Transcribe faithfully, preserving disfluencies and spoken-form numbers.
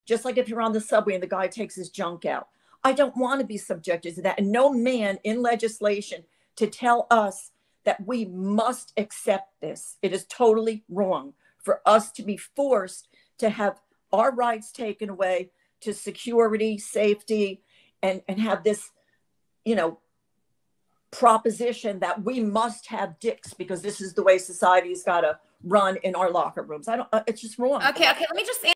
Just like if you're on the subway and the guy takes his junk out. I don't want to be subjected to that. And no man in legislation to tell us that we must accept this. It is totally wrong for us to be forced to have our rights taken away to security, safety, and, and have this, you know, proposition that we must have dicks because this is the way society's got to run in our locker rooms. I don't, uh, it's just wrong. Okay, okay, let me just